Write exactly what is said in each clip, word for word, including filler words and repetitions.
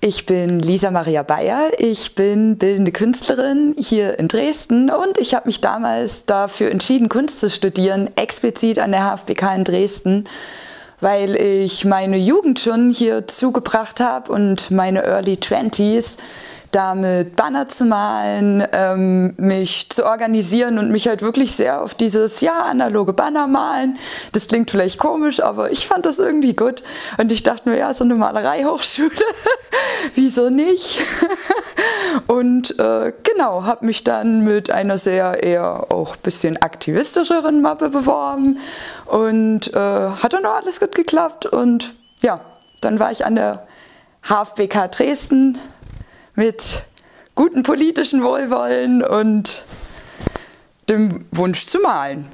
Ich bin Lisa Maria Bayer, ich bin bildende Künstlerin hier in Dresden und ich habe mich damals dafür entschieden, Kunst zu studieren, explizit an der H F B K in Dresden, weil ich meine Jugend schon hier zugebracht habe und meine Early Twenties damit Banner zu malen, ähm, mich zu organisieren und mich halt wirklich sehr auf dieses, ja, analoge Banner malen. Das klingt vielleicht komisch, aber ich fand das irgendwie gut. Und ich dachte mir, ja, so eine Malereihochschule, wieso nicht? Und äh, genau, habe mich dann mit einer sehr eher auch ein bisschen aktivistischeren Mappe beworben und äh, hat dann auch alles gut geklappt. Und ja, dann war ich an der H F B K Dresden mit gutem politischen Wohlwollen und dem Wunsch zu malen.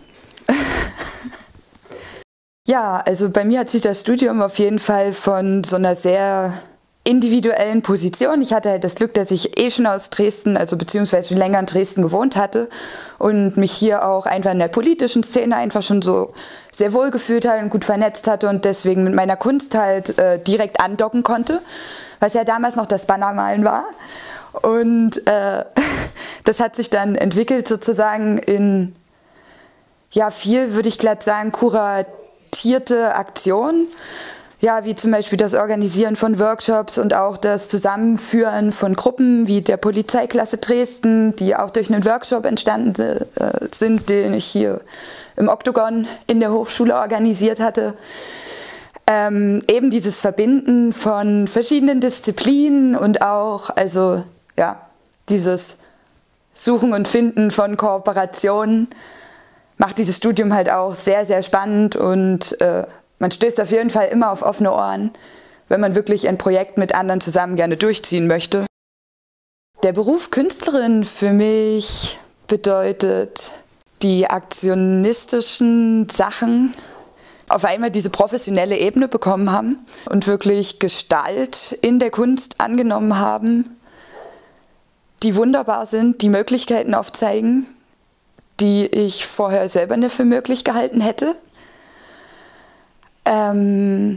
Ja, also bei mir hat sich das Studium auf jeden Fall von so einer sehr individuellen Position. Ich hatte halt das Glück, dass ich eh schon aus Dresden, also beziehungsweise schon länger in Dresden gewohnt hatte und mich hier auch einfach in der politischen Szene einfach schon so sehr wohl gefühlt hatte und gut vernetzt hatte und deswegen mit meiner Kunst halt äh, direkt andocken konnte, was ja damals noch das Bannermalen war. Und äh, das hat sich dann entwickelt sozusagen in, ja, viel, würde ich glatt sagen, kuratierte Aktionen. Ja, wie zum Beispiel das Organisieren von Workshops und auch das Zusammenführen von Gruppen wie der Polizeiklasse Dresden, die auch durch einen Workshop entstanden äh, sind, den ich hier im Oktogon in der Hochschule organisiert hatte. Ähm, eben dieses Verbinden von verschiedenen Disziplinen und auch, also ja, dieses Suchen und Finden von Kooperationen macht dieses Studium halt auch sehr, sehr spannend und äh, man stößt auf jeden Fall immer auf offene Ohren, wenn man wirklich ein Projekt mit anderen zusammen gerne durchziehen möchte. Der Beruf Künstlerin für mich bedeutet, die aktionistischen Sachen auf einmal diese professionelle Ebene bekommen haben und wirklich Gestalt in der Kunst angenommen haben, die wunderbar sind, die Möglichkeiten aufzeigen, die ich vorher selber nicht für möglich gehalten hätte. Ähm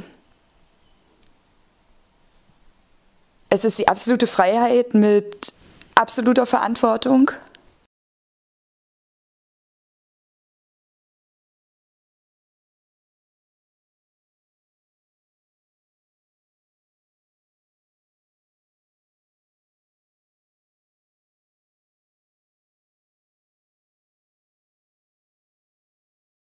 es ist die absolute Freiheit mit absoluter Verantwortung.